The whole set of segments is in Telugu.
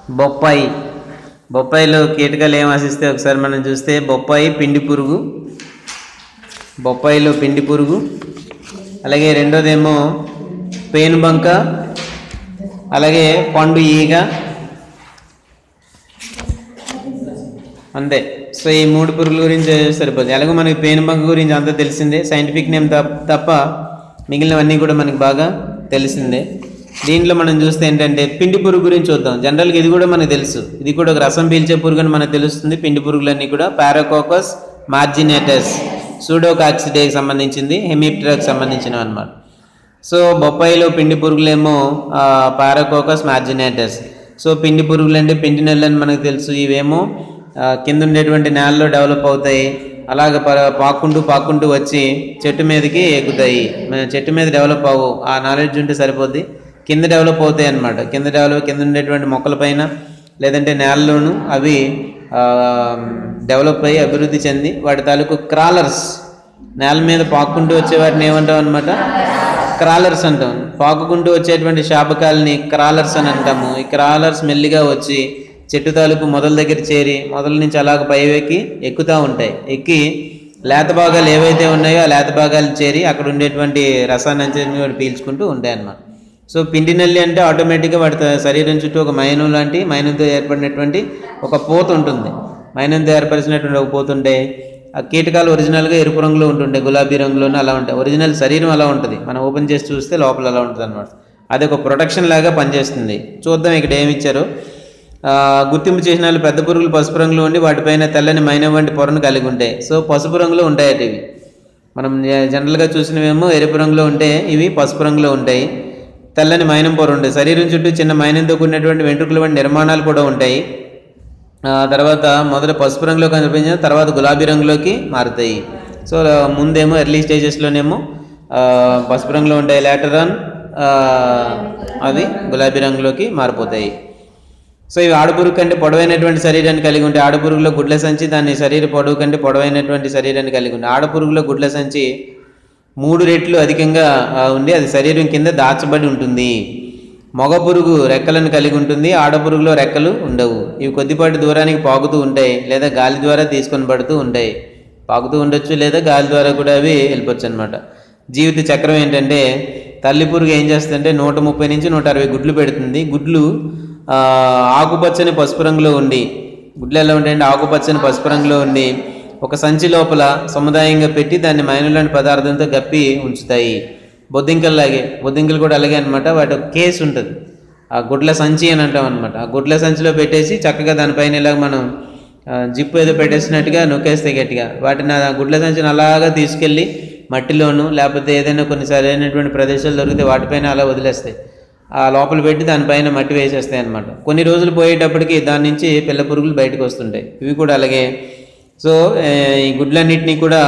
బొప్పాయి. బొప్పాయిలో కీటకాలు ఏం ఆశిస్తే ఒకసారి మనం చూస్తే బొప్పాయి పిండి పురుగు, బొప్పాయిలో పిండి పురుగు, అలాగే రెండోదేమో పేనుబంక, అలాగే పండు ఈగ, అంతే. సో ఈ 3 పురుగుల గురించి సరిపోతుంది. అలాగే మనకి పేనుబంక గురించి అంతా తెలిసిందే, సైంటిఫిక్ నేమ్ తప్ప మిగిలినవన్నీ కూడా మనకి బాగా తెలిసిందే. దీంట్లో మనం చూస్తే ఏంటంటే పిండి పురుగు గురించి చూద్దాం. జనరల్గా ఇది కూడా మనకు తెలుసు, ఇది కూడా ఒక రసం పీల్చే పురుగు అని మనకు తెలుస్తుంది. పిండి పురుగులన్నీ కూడా పారాకోకస్ మార్జినేటస్, సూడోకాక్సిడేకి సంబంధించింది, హెమిప్టెరాకి సంబంధించినవి అన్నమాట. సో బొప్పాయిలో పిండి పురుగులేమో పారాకోకస్ మార్జినేటస్. సో పిండి పురుగులు అంటే పిండి నెల్లని మనకు తెలుసు. ఇవేమో కింద ఉండేటువంటి నేలలో డెవలప్ అవుతాయి, అలాగ పాక్కుంటూ వచ్చి చెట్టు మీదకి ఎక్కుతాయి. చెట్టు మీద డెవలప్ అవ్వవు, ఆ నాలెడ్జ్ ఉంటే సరిపోద్ది, కింద డెవలప్ అవుతాయి అన్నమాట. కింద ఉండేటువంటి మొక్కలపైన లేదంటే నేలలోనూ అవి డెవలప్ అయ్యి అభివృద్ధి చెంది వాటి తాలూకు క్రాలర్స్, నేల మీద పాక్కుంటూ వచ్చే వాటిని ఏమంటాం అనమాట, క్రాలర్స్ అంటాం. పాకుకుంటూ వచ్చేటువంటి శాపకాలని క్రాలర్స్ అని అంటాము. ఈ క్రాలర్స్ మెల్లిగా వచ్చి చెట్టు తాలూకు మొదల దగ్గర చేరి మొదల నుంచి అలాగ పైవెక్కి ఎక్కుతూ ఉంటాయి. ఎక్కి లేత భాగాలు ఏవైతే ఉన్నాయో ఆ లేత భాగాలు చేరి అక్కడ ఉండేటువంటి రసాన్ని అంచెని వాడు పీల్చుకుంటూ ఉంటాయి అన్నమాట. సో పిండి నల్లి అంటే ఆటోమేటిక్గా వాటి శరీరం చుట్టూ ఒక మైనం లాంటి, మైనంతో ఏర్పడినటువంటి ఒక పోత ఉంటుంది. మైనంతో ఏర్పరిచినటువంటి ఒక పోత ఉంటే ఆ కీటకాలు ఒరిజినల్గా ఎరుపు రంగులో ఉంటుండే, గులాబీ రంగులోనే అలా ఉంటాయి. ఒరిజినల్ శరీరం అలా ఉంటుంది, మనం ఓపెన్ చేసి చూస్తే లోపల అలా ఉంటుంది అనమాట. అది ఒక ప్రొటెక్షన్ లాగా పనిచేస్తుంది. చూద్దాం ఇక్కడ ఏమి ఇచ్చారో. గుర్తింపు చిహ్నాలు పెద్ద పురుగులు పసుపు రంగులో ఉండి వాటిపైన తెల్లని మైనం వంటి పొరను కలిగి ఉంటాయి. సో పసుపు రంగులో ఉంటాయట ఇవి. మనం జనరల్గా చూసినవేమో ఎరుపు రంగులో ఉంటే ఇవి పసుపు రంగులో ఉంటాయి. తెల్లని మైనం పొర ఉంటాయి. శరీరం చుట్టూ చిన్న మైనంతో కూడినటువంటి వెంట్రుకల వంటి నిర్మాణాలు కూడా ఉంటాయి. తర్వాత మొదట పసుపు రంగులో కనిపించిన తర్వాత గులాబీ రంగులోకి మారుతాయి. సో ముందేమో ఎర్లీ స్టేజెస్లోనేమో పసుపు రంగులో ఉంటాయి, లేటర్ ఆన్ అవి గులాబీ రంగులోకి మారిపోతాయి. సో ఇవి ఆడపురుగు కంటే పొడవైనటువంటి శరీరాన్ని కలిగి ఉంటాయి. ఆడపురుగులో గుడ్ల సంచి దాని శరీర పొడవు కంటే పొడవైనటువంటి శరీరాన్ని కలిగి ఉంటాయి. ఆడపురుగులో గుడ్ల సంచి 3 రెట్లు అధికంగా ఉండి అది శరీరం కింద దాచబడి ఉంటుంది. మగ పురుగు రెక్కలను కలిగి ఉంటుంది, ఆడపురుగులో రెక్కలు ఉండవు. ఇవి కొద్దిపాటి దూరానికి పాకుతూ ఉంటాయి లేదా గాలి ద్వారా తీసుకొని పడుతూ ఉంటాయి. పాకుతూ ఉండొచ్చు లేదా గాలి ద్వారా కూడా అవి వెళ్ళిపోవచ్చు అనమాట. జీవిత చక్రం ఏంటంటే తల్లి పురుగు ఏం చేస్తుందంటే 130 నుంచి 160 గుడ్లు పెడుతుంది. గుడ్లు ఆకుపచ్చని పసుపు రంగులో ఉండి, గుడ్లు ఎలా ఉంటాయంటే ఆకుపచ్చని పసుపు రంగులో ఉండి ఒక సంచి లోపల సముదాయంగా పెట్టి దాన్ని మైనులాంటి పదార్థంతో గప్పి ఉంచుతాయి. బొద్దింకలు కూడా అలాగే అనమాట. వాటి ఒక కేసు ఉంటుంది, ఆ గుడ్ల సంచి అని అంటాం అనమాట. ఆ గుడ్ల సంచిలో పెట్టేసి చక్కగా దానిపైన ఇలాగ మనం జిప్పు ఏదో పెట్టేసినట్టుగా నొక్కేస్తే గట్టిగా వాటిని ఆ గుడ్ల సంచిని అలాగా తీసుకెళ్ళి మట్టిలోను లేకపోతే ఏదైనా కొన్ని సరైనటువంటి ప్రదేశాలు దొరికితే వాటిపైన అలా వదిలేస్తాయి. ఆ లోపల పెట్టి దానిపైన మట్టి వేసేస్తాయి అన్నమాట. కొన్ని రోజులు పోయేటప్పటికి దాని నుంచి పిల్ల పురుగులు బయటకు వస్తుంటాయి. ఇవి కూడా అలాగే. సో ఈ గుడ్లన్నింటినీ కూడా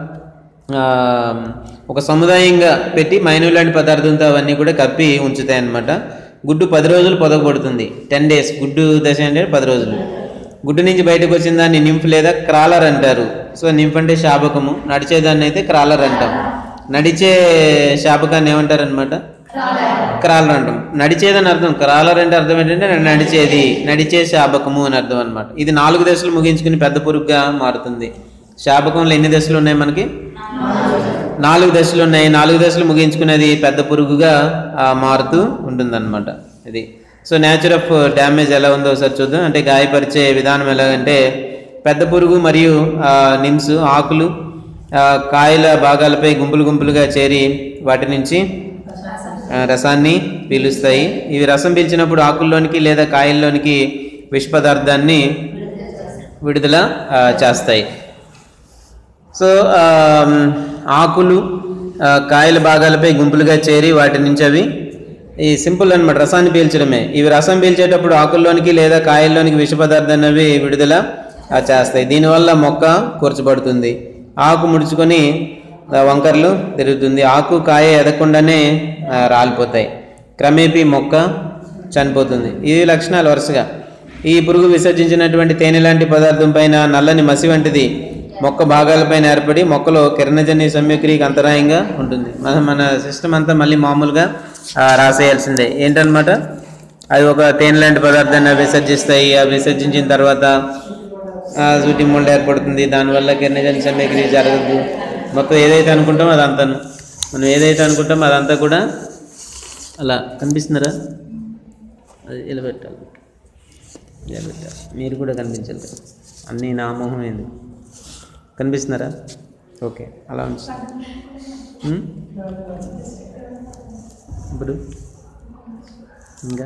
ఒక సముదాయంగా పెట్టి మైను లాంటి పదార్థంతో అవన్నీ కూడా కప్పి ఉంచుతాయి అన్నమాట. గుడ్డు 10 రోజులు పొదగబడుతుంది. 10 days గుడ్డు దశ అంటే 10 రోజులు. గుడ్డు నుంచి బయటకు వచ్చిన దాన్ని నింఫ్ లేదా క్రాలర్ అంటారు. సో నింఫ్ అంటే శాపకము, నడిచేదాన్ని అయితే క్రాలర్ అంటాం. నడిచే శాపకాన్ని ఏమంటారు అనమాట, క్రాలర్ అంటాం. నడిచేదని అర్థం. క్రాలర్ అంటే అర్థం ఏంటంటే నడిచేది, నడిచే శాపకము అని అర్థం అనమాట. ఇది 4 దశలు ముగించుకుని పెద్ద పురుగుగా మారుతుంది. శాపకంలో ఎన్ని దశలు ఉన్నాయి మనకి? 4 దశలు ఉన్నాయి. 4 దశలు ముగించుకునేది పెద్ద పురుగుగా మారుతూ ఉంటుందన్నమాట. ఇది. సో నేచర్ ఆఫ్ డ్యామేజ్ ఎలా ఉందో ఒకసారి చూద్దాం. అంటే గాయపరిచే విధానం ఎలాగంటే పెద్ద పురుగు మరియు నిమ్స్ ఆకులు కాయల భాగాలపై గుంపులుగా చేరి వాటి నుంచి రసాన్ని పీలుస్తాయి. ఇవి రసం పీల్చినప్పుడు ఆకుల్లోనికి లేదా కాయల్లోనికి విష పదార్థాన్ని విడుదల చేస్తాయి. సో ఆకులు కాయల భాగాలపై గుంపులుగా చేరి వాటి నుంచి అవి ఈ సింపుల్ అనమాట, రసాన్ని పీల్చడమే. ఇవి రసం పీల్చేటప్పుడు ఆకుల్లోనికి లేదా కాయల్లోనికి విష పదార్థాన్ని అవి విడుదల చేస్తాయి. దీనివల్ల మొక్క కూర్చబడుతుంది, ఆకు ముడుచుకొని వంకర్లు తిరుగుతుంది, ఆకు కాయ ఎదగకుండానే రాలిపోతాయి, క్రమేపీ మొక్క చనిపోతుంది. ఇవి లక్షణాలు వరుసగా. ఈ పురుగు విసర్జించినటువంటి తేనె లాంటి పదార్థం పైన నల్లని మసి వంటిది మొక్క భాగాలపైన ఏర్పడి మొక్కలో కిరణజన్య సంయోక్రియకి అంతరాయంగా ఉంటుంది. మన సిస్టమ్ అంతా మళ్ళీ మామూలుగా రాసేయాల్సిందే. ఏంటనమాట, అవి ఒక తేనె లాంటి పదార్థాన్ని విసర్జిస్తాయి. అవి విసర్జించిన తర్వాత సూటి మోల్డ్ ఏర్పడుతుంది. దానివల్ల కిరణజన్య సమయక్రియ జరగదు. మొత్తం ఏదైతే అనుకుంటామో అదంతాను మనం ఏదైతే అనుకుంటామో అదంతా కూడా అలా కనిపిస్తున్నారా? అది ఇలా పెట్టాలి, మీరు కూడా కనిపించాలి. అన్నీ నా మొహం ఏంది కనిపిస్తున్నారా? ఓకే, అలా ఉంచు. ఇప్పుడు ఇంకా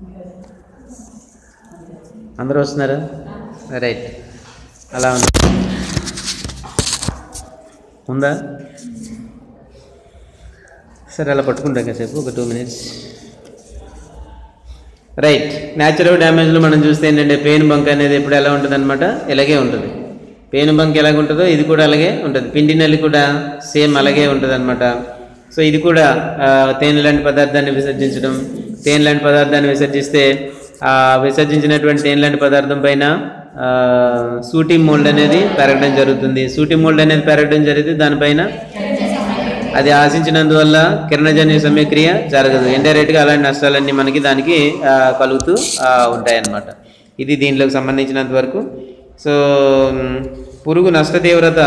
అందరూ వస్తున్నారా? రైట్, అలా ఉంది. ఉందా? సరే, అలా పట్టుకుంటాం కాసేపు, ఒక 2 minutes. రైట్, న్యాచురల్ డ్యామేజ్లో మనం చూస్తే ఏంటంటే పెయిన్ బంక్ అనేది ఎప్పుడు ఎలా ఉంటుంది అనమాట, ఇలాగే ఉంటుంది. పెయిన్ బంక్ ఎలాగ ఉంటుందో ఇది కూడా అలాగే ఉంటుంది. పిండి నల్లి కూడా సేమ్ అలాగే ఉంటుంది అనమాట. సో ఇది కూడా తేనె లాంటి పదార్థాన్ని విసర్జించడం. తేనె లాంటి పదార్థాన్ని విసర్జిస్తే విసర్జించినటువంటి తేనె లాంటి పదార్థం పైన సూటి మోల్డ్ అనేది పెరగడం జరుగుతుంది. సూటి మోల్డ్ అనేది పెరగడం జరిగితే దానిపైన అది ఆశించినందువల్ల కిరణజన్య సమయక్రియ జరగదు. ఇండైరెక్ట్గా అలాంటి నష్టాలన్నీ మనకి దానికి కలుగుతూ ఉంటాయన్నమాట. ఇది దీంట్లోకి సంబంధించినంత వరకు. సో పురుగు నష్ట తీవ్రత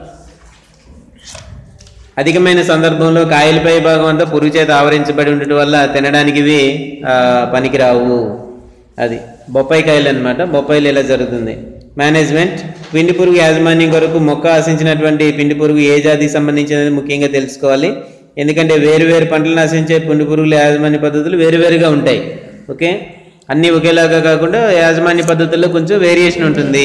అధికమైన సందర్భంలో కాయలపై భాగం అంతా పురుగు చేత ఆవరించబడి ఉండటం వల్ల తినడానికి ఇవి పనికిరావు. అది బొప్పాయి కాయలు అనమాట. బొప్పాయిలు ఇలా జరుగుతుంది. మేనేజ్మెంట్, పిండి పురుగు యాజమాన్యం కొరకు మొక్క ఆశించినటువంటి పిండి పురుగు ఏ జాతికి సంబంధించినది ముఖ్యంగా తెలుసుకోవాలి. ఎందుకంటే వేరు పంటలను ఆశించే పిండి పురుగుల యాజమాన్య పద్ధతులు వేరువేరుగా ఉంటాయి. ఓకే, అన్నీ ఒకేలాగా కాకుండా యాజమాన్య పద్ధతుల్లో కొంచెం వేరియేషన్ ఉంటుంది.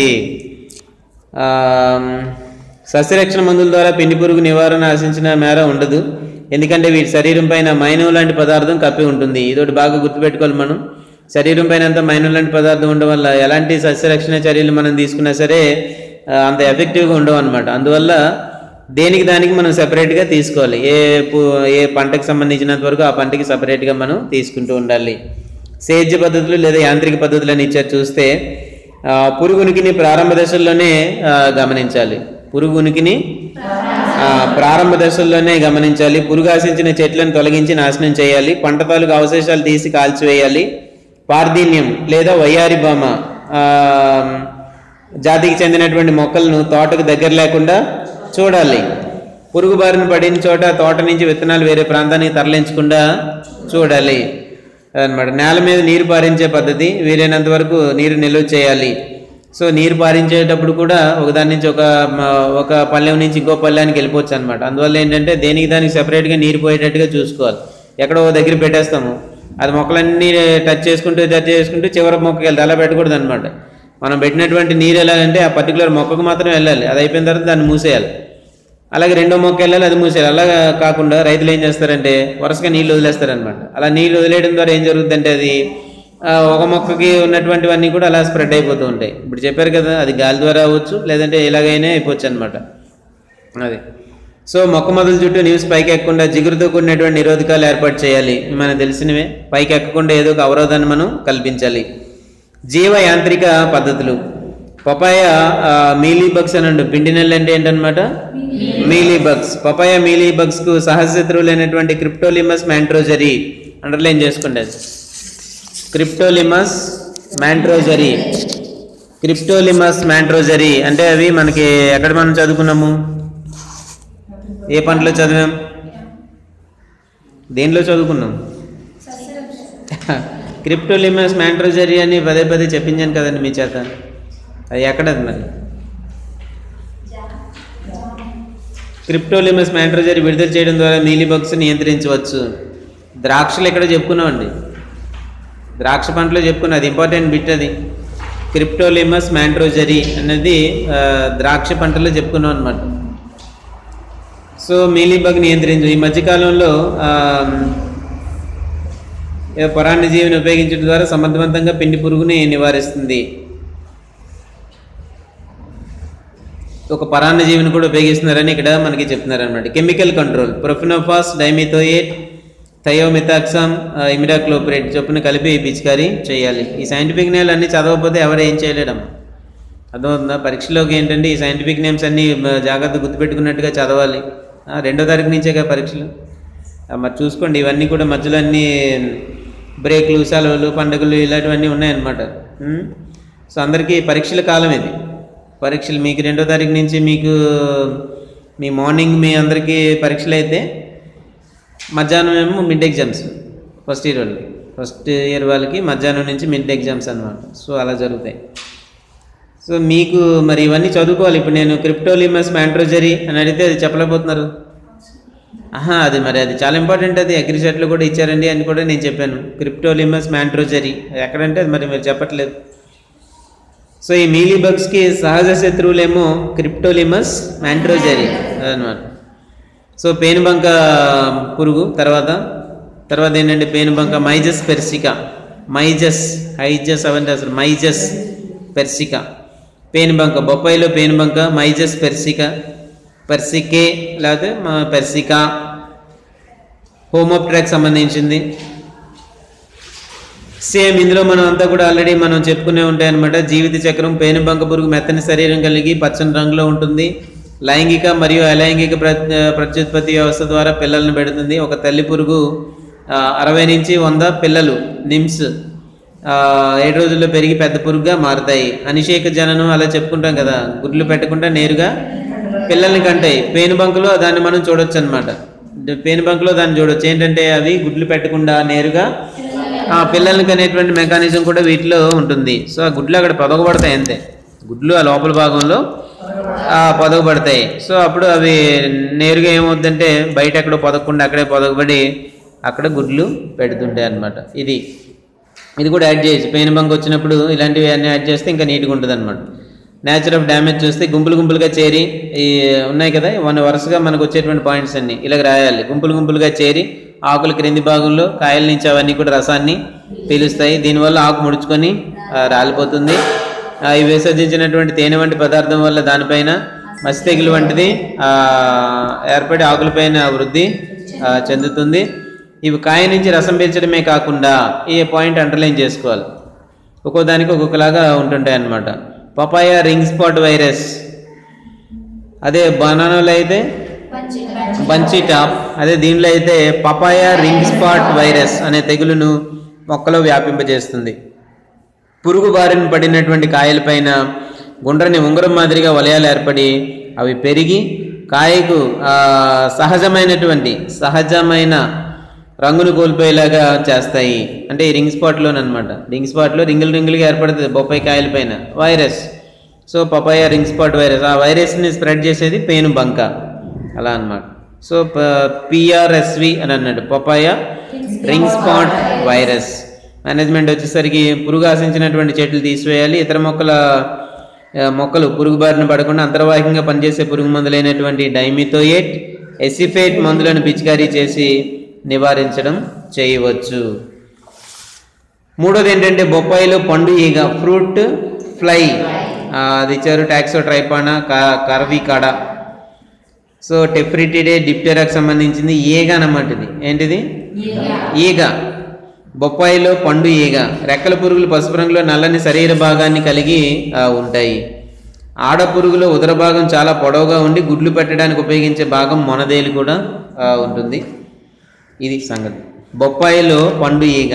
సస్యరక్షణ మందుల ద్వారా పిండి పురుగు నివారణ ఆశించిన మేర ఉండదు. ఎందుకంటే వీటి శరీరం పైన మైనం లాంటి పదార్థం కప్పి ఉంటుంది. ఇదొకటి బాగా గుర్తుపెట్టుకోవాలి మనం. శరీరం పైన అంతా మైనం లాంటి పదార్థం ఉండడం వల్ల ఎలాంటి సస్యరక్షణ చర్యలు మనం తీసుకున్నా సరే అంత ఎఫెక్టివ్గా ఉండవు అనమాట. అందువల్ల దేనికి దానికి మనం సెపరేట్గా తీసుకోవాలి. ఏ పంటకు సంబంధించినంత వరకు ఆ పంటకి సపరేట్గా మనం తీసుకుంటూ ఉండాలి. సేద్య పద్ధతులు లేదా యాంత్రిక పద్ధతులు అని ఇచ్చారు. చూస్తే పురుగు ఉనికిని ప్రారంభ దశల్లోనే గమనించాలి. పురుగు ఉనికిని ప్రారంభ దశల్లోనే గమనించాలి. పురుగు ఆశించిన చెట్లను తొలగించి నాశనం చేయాలి. పంట తాలూకు అవశేషాలు తీసి కాల్చివేయాలి. పార్దీన్యం లేదా వయ్యారి భామ జాతికి చెందినటువంటి మొక్కలను తోటకు దగ్గర లేకుండా చూడాలి. పురుగు బారిన పడిన చోట తోట నుంచి విత్తనాలు వేరే ప్రాంతానికి తరలించకుండా చూడాలి అన్నమాట. నేల మీద నీరు పారించే పద్ధతి, వీలైనంత వరకు నీరు నిల్వ చేయాలి. సో నీరు పారించేటప్పుడు కూడా ఒకదాని నుంచి ఒక పల్లెం నుంచి ఇంకో పల్లెనికి వెళ్ళిపోవచ్చు అనమాట. అందువల్ల ఏంటంటే దేనికి దానికి సెపరేట్గా నీరు పోయేటట్టుగా చూసుకోవాలి. ఎక్కడో దగ్గర పెట్టేస్తాము, అది మొక్కలన్నీ టచ్ చేసుకుంటూ చివరి మొక్కకి వెళ్తే అలా పెట్టకూడదు అనమాట. మనం పెట్టినటువంటి నీరు ఎలాగంటే ఆ పర్టికులర్ మొక్కకు మాత్రం వెళ్ళాలి. అది అయిపోయిన తర్వాత దాన్ని మూసేయాలి. అలాగే రెండో మొక్క వెళ్ళాలి, అది మూసేయాలి. అలా కాకుండా రైతులు ఏం చేస్తారంటే వరుసగా నీళ్ళు వదిలేస్తారనమాట. అలా నీళ్ళు వదిలేయడం ద్వారా ఏం జరుగుతుందంటే అది ఒక మొక్కకి ఉన్నటువంటివన్నీ కూడా అలా స్ప్రెడ్ అయిపోతూ ఉంటాయి. ఇప్పుడు చెప్పారు కదా, అది గాలి ద్వారా అవ్వచ్చు, లేదంటే ఎలాగైనా అయిపోవచ్చు అనమాట. అది సో మొక్క మొదలు చుట్టూ న్యూస్ పైకి ఎక్కకుండా జిగురుతో కూడినటువంటి నిరోధకాలు ఏర్పాటు చేయాలి. మనకు తెలిసినవే. పైకి ఎక్కకుండా ఏదో ఒక అవరోధాన్ని మనం కల్పించాలి. జీవ యాంత్రిక పద్ధతులు. పపాయ మీలీ బగ్స్ అని అంటారు. పిండి నెల్లు అంటే ఏంటనమాట, mealy bugs. Papaya mealy bugs కు సహజ శత్రువులైనటువంటి క్రిప్టోలిమస్ మ్యాంట్రోజరీ అండర్లైన్ చేసుకోండి. క్రిప్టోలిమస్ మ్యాంట్రోజరీ అంటే అవి మనకి ఎక్కడ మనం చదువుకున్నాము, ఏ పంటలో చదివాం, దేనిలో చదువుకున్నాం? క్రిప్టోలిమస్ మ్యాంట్రోజరీ అని పదే చెప్పించాను కదండి మీ చేత. అది ఎక్కడది మరి? క్రిప్టోలిమస్ మ్యాంట్రోజరీ విడుదల చేయడం ద్వారా మీలీ బగ్స్ నియంత్రించవచ్చు. ద్రాక్షలు ఎక్కడ చెప్పుకున్నామండి, ద్రాక్ష పంటలో చెప్పుకున్నా. అది ఇంపార్టెంట్ బిట్. అది క్రిప్టోలిమస్ మ్యాంట్రోజరీ అనేది ద్రాక్ష పంటలో చెప్పుకున్నాం అనమాట. సో మీలీ బగ్ నియంత్రించు. ఈ మధ్యకాలంలో పరాన్నజీవిని ఉపయోగించడం ద్వారా సమర్థవంతంగా పిండి పురుగుని నివారిస్తుంది. ఒక పరాన్నజీవిని కూడా ఉపయోగిస్తున్నారని ఇక్కడ మనకి చెప్తున్నారు అనమాట. Chemical control. Profenofos, dimethoate, thiamethoxam, imidacloprid చొప్పున కలిపి పిచికారీ చేయాలి. ఈ సైంటిఫిక్ నేమ్లు అన్నీ చదవకపోతే ఎవరు ఏం చేయలేడమ్మా. అర్థమవుతుందా? పరీక్షలోకి ఏంటంటే ఈ సైంటిఫిక్ నేమ్స్ అన్నీ జాగ్రత్త గుర్తుపెట్టుకున్నట్టుగా చదవాలి. 2వ తారీఖు నుంచేగా పరీక్షలు. మరి చూసుకోండి, ఇవన్నీ కూడా మధ్యలో అన్నీ బ్రేక్లు, సెలవులు, పండుగలు ఇలాంటివన్నీ ఉన్నాయన్నమాట. సో అందరికీ పరీక్షల కాలం ఇది. పరీక్షలు మీకు 2వ తారీఖు నుంచి మీకు మీ మార్నింగ్ మీ అందరికీ పరీక్షలు అయితే మధ్యాహ్నం ఏమో మిడ్ ఎగ్జామ్స్ ఫస్ట్ ఇయర్ వాళ్ళకి మధ్యాహ్నం నుంచి మిడ్ ఎగ్జామ్స్ అనమాట. సో అలా జరుగుతాయి. సో మీకు మరి ఇవన్నీ చదువుకోవాలి. ఇప్పుడు నేను క్రిప్టోలిమస్ మ్యాంట్రోజరీ అని అడిగితే అది చెప్పలేకపోతున్నారు. అది మరి అది చాలా ఇంపార్టెంట్. అది అగ్రిషెట్లో కూడా ఇచ్చారండి అని కూడా నేను చెప్పాను. క్రిప్టోలిమస్ మ్యాంట్రోజరీ ఎక్కడంటే అది మరి మీరు చెప్పట్లేదు. సో ఈ మీలీ బగ్స్కి సహజ శత్రువులేమో క్రిప్టోలిమస్ మ్యాంట్రోజరీ అదనమాట. సో పేనుబంక పురుగు తర్వాత ఏంటంటే పేనుబంక మైజస్ పెర్సికా, హైజస్ అవంటే అసలు మైజస్ పెర్సికా, పేనుబంక, బొప్పాయిలో పేనుబంక, మైజస్ పెర్సికే లేకపోతే పెర్సికా, హోమోప్టెరాకి సంబంధించింది. సేమ్ ఇందులో మనం అంతా కూడా ఆల్రెడీ మనం చెప్పుకునే ఉంటాయన్నమాట. జీవిత చక్రం, పేనుబంక పురుగు మెత్తని శరీరం కలిగి పచ్చని రంగులో ఉంటుంది. లైంగిక మరియు అలైంగిక ప్రత్యుత్పత్తి వ్యవస్థ ద్వారా పిల్లలను పెడుతుంది. ఒక తల్లి పురుగు 60 నుంచి 100 పిల్లలు నిమ్స్ 7 రోజుల్లో పెరిగి పెద్ద పురుగుగా మారుతాయి. అనిషేక జననం అలా చెప్పుకుంటాం కదా, గుడ్లు పెట్టకుండా నేరుగా పిల్లల్ని కంటాయి. పేనుబంకలో దాన్ని మనం చూడొచ్చు అనమాట. పేనుబంకలో దాన్ని చూడొచ్చు. ఏంటంటే అవి గుడ్లు పెట్టకుండా నేరుగా పిల్లలకి అనేటువంటి మెకానిజం కూడా వీటిలో ఉంటుంది. సో ఆ గుడ్లు అక్కడ పొదగబడతాయి అంతే. గుడ్లు ఆ లోపల భాగంలో పొదగబడతాయి. సో అప్పుడు అవి నేరుగా ఏమవుతుందంటే బయట ఎక్కడో పొదగకుండా అక్కడే పొదగబడి అక్కడ గుడ్లు పెడుతుంటాయి అన్నమాట. ఇది కూడా యాడ్ చేయొచ్చు. పేనుబంక వచ్చినప్పుడు ఇలాంటివి అన్నీ యాడ్ చేస్తే ఇంకా నీట్గా ఉంటుంది అనమాట. నేచర్ ఆఫ్ డ్యామేజ్ చూస్తే గుంపులుగా చేరి ఈ ఉన్నాయి కదా, వరుసగా మనకు వచ్చేటువంటి పాయింట్స్ అన్నీ ఇలాగ రాయాలి. గుంపులుగా చేరి ఆకుల క్రింది భాగంలో కాయల నుంచి అవన్నీ కూడా రసాన్ని పీలుస్తాయి. దీనివల్ల ఆకు ముడుచుకొని రాలిపోతుంది. ఇవి విసర్జించినటువంటి తేనె వంటి పదార్థం వల్ల దానిపైన మసి తెగులు వంటిది ఏర్పడి ఆకులపైన వృద్ధి చెందుతుంది. ఇవి కాయ నుంచి రసం పీల్చడమే కాకుండా ఈ పాయింట్ అండర్లైన్ చేసుకోవాలి. ఒక్కో దానికి ఒక్కొక్కలాగా ఉంటుంటాయి అన్నమాట. పపాయా రింగ్ స్పాట్ వైరస్, అదే బనానాలో అయితే బంచీ టాప్, అదే దీనిలో అయితే పపాయా రింగ్ స్పాట్ వైరస్ అనే తెగులును మొక్కలో వ్యాపింపజేస్తుంది. పురుగు బారిన పడినటువంటి కాయలపైన గుండ్రని ఉంగరం మాదిరిగా వలయాలు ఏర్పడి అవి పెరిగి కాయకు సహజమైన రంగును కోల్పోయేలాగా చేస్తాయి. అంటే ఈ రింగ్ స్పాట్లోనమాట. రింగ్ స్పాట్లో రింగులుగా ఏర్పడుతుంది బొప్పాయి కాయల పైన virus. So papaya ring spot virus, ఆ వైరస్ని స్ప్రెడ్ చేసేది పేనుబంక అలా అన్నమాట. సో పిఆర్ఎస్వి అని అన్నాడు, papaya ring spot virus. Management వచ్చేసరికి పురుగు ఆశించినటువంటి చెట్లు తీసివేయాలి. ఇతర మొక్కలు పురుగు బారిన పడకుండా అంతర్వాహికంగా పనిచేసే పురుగు మందులైనటువంటి డైమిథోయేట్, ఎసిఫేట్ మందులను పిచికారీ చేసి నివారించడం చేయవచ్చు. మూడోది ఏంటంటే బొప్పాయిలో పండు ఈగ, ఫ్రూట్ ఫ్లై, అది ఇచ్చారు. టాక్సోట్రైపానా కర్వికాడా. సో టెఫ్రిటిడే డిప్టెరాకు సంబంధించింది ఈగ అన్నమాట. ఇది ఏంటిది? ఈగ. బొప్పాయిలో పండు ఈగ. రెక్కల పురుగులు పసుపు రంగులో నల్లని శరీర భాగాన్ని కలిగి ఉంటాయి. ఆడ పురుగులో ఉదర భాగం చాలా పొడవుగా ఉండి గుడ్లు పెట్టడానికి ఉపయోగించే భాగం మొనదేలు కూడా ఉంటుంది. ఇది సంగతి. బొప్పాయిలో పండు ఈగ.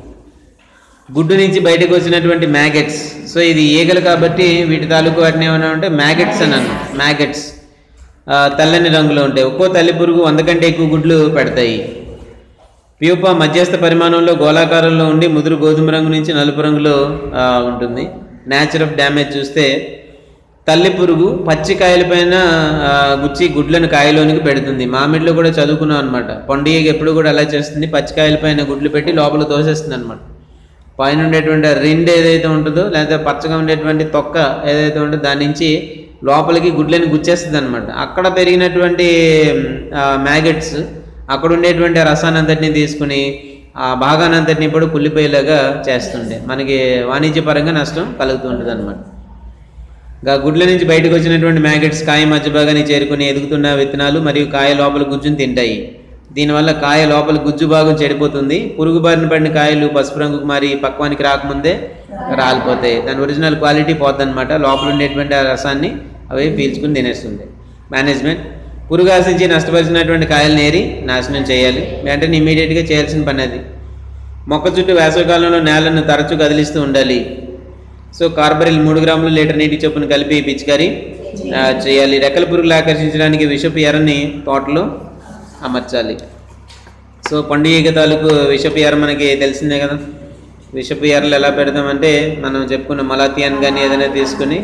గుడ్డు నుంచి బయటకు వచ్చినటువంటి మ్యాగెట్స్. సో ఇది ఈగలు కాబట్టి వీటి తాలూకు వాటిని ఏమైనా ఉంటే మ్యాగెట్స్ అని అన్నాను. మ్యాగెట్స్ తెల్లని రంగులో ఉంటాయి. ఒక్కో తల్లి పురుగు 100 కంటే ఎక్కువ గుడ్లు పెడతాయి. ప్యూపా మధ్యస్థ పరిమాణంలో గోళాకారంలో ఉండి ముదురు గోధుమ రంగు నుంచి నలుపు రంగులో ఉంటుంది. నేచర్ ఆఫ్ డ్యామేజ్ చూస్తే తల్లి పురుగు పచ్చి కాయలపైన గుచ్చి గుడ్లను కాయలోనికి పెడుతుంది. మామిడిలో కూడా చదువుకున్నాం అనమాట. పండుగ ఎప్పుడు కూడా అలా చేస్తుంది, పచ్చికాయలపైన గుడ్లు పెట్టి లోపల తోసేస్తుంది అనమాట. పైన ఉండేటువంటి రిండ్ ఏదైతే ఉంటుందో లేదా పచ్చగా ఉండేటువంటి తొక్క ఏదైతే ఉంటుందో దాని నుంచి లోపలికి గుడ్లని గుచ్చేస్తుంది అనమాట. అక్కడ పెరిగినటువంటి మ్యాగెట్స్ అక్కడ ఉండేటువంటి రసాన్ని అంతటిని తీసుకుని ఆ భాగానంతటిని ఇప్పుడు కుళ్ళిపోయేలాగా చేస్తుండే మనకి వాణిజ్యపరంగా నష్టం కలుగుతూ ఉంటుంది అనమాట. గుడ్ల నుంచి బయటకు వచ్చినటువంటి మ్యాగెట్స్ కాయ మధ్య భాగాన్ని చేరుకుని ఎదుగుతున్న విత్తనాలు మరియు కాయ లోపల గుజ్జును తింటాయి. దీనివల్ల కాయ లోపల గుజ్జు భాగం చెడిపోతుంది. పురుగు బారిన పడిన కాయలు పసుపు రంగుకు మారి పక్వానికి రాకముందే రాలిపోతాయి. దాని ఒరిజినల్ క్వాలిటీ పోతుంది అనమాట. లోపల ఉండేటువంటి ఆ రసాన్ని అవి పీల్చుకుని తినేస్తుంది. మేనేజ్మెంట్ పురుగు ఆశించి నష్టపరిచినటువంటి కాయలు నేరి నాశనం చేయాలి. వెంటనే ఇమీడియట్గా చేయాల్సిన పని అది. మొక్క చుట్టూ వేసవికాలంలో నేలను తరచూ కదిలిస్తూ ఉండాలి. సో కార్బరిల్ 3 గ్రాములు లీటర్ నీటి చొప్పున కలిపి పిచికారీ చేయాలి. రెక్కల పురుగులు ఆకర్షించడానికి విషపు ఎర్రని తోటలో అమర్చాలి. సో పండు ఈగ తాలూకు విషపు ఎర్ర మనకి తెలిసిందే కదా. విషపు ఎర్రలు ఎలా పెడతామంటే మనం చెప్పుకున్న మలాథియాన్ కానీ ఏదైనా తీసుకుని,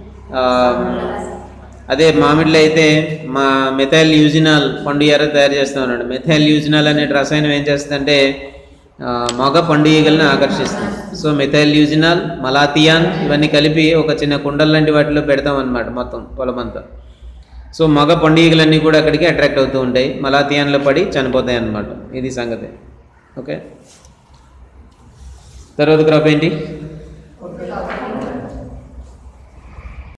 అదే మామిడిలో అయితే మా మెథైల్ యూజినాల్ పండు ఎర్ర తయారు చేస్తూ ఉన్నాడు. మెథైల్ యూజినాల్ అనే రసాయనం ఏం చేస్తుందంటే మగ పండు ఈగలను ఆకర్షిస్తుంది. సో మెథైల్ యూజినాల్, మలాథియాన్ ఇవన్నీ కలిపి ఒక చిన్న కుండల లాంటి వాటిలో పెడతాం అన్నమాట మొత్తం పొలమంతా. సో మగ పండు ఈగలన్నీ కూడా అక్కడికి అట్రాక్ట్ అవుతూ ఉంటాయి, మలాథియాన్లో పడి చనిపోతాయి అన్నమాట. ఇది సంగతి. ఓకే, తర్వాత క్రాప్ ఏంటి?